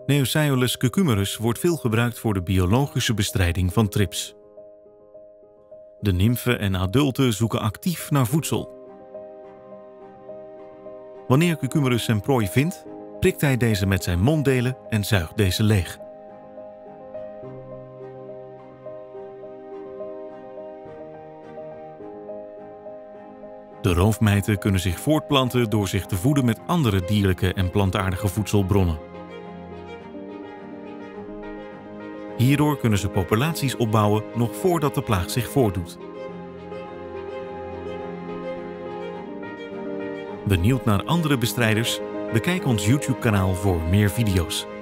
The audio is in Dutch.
Neoseiolus cucumerus wordt veel gebruikt voor de biologische bestrijding van trips. De nymfen en adulten zoeken actief naar voedsel. Wanneer cucumerus zijn prooi vindt, prikt hij deze met zijn monddelen en zuigt deze leeg. De roofmijten kunnen zich voortplanten door zich te voeden met andere dierlijke en plantaardige voedselbronnen. Hierdoor kunnen ze populaties opbouwen nog voordat de plaag zich voordoet. Benieuwd naar andere bestrijders? Bekijk ons YouTube-kanaal voor meer video's.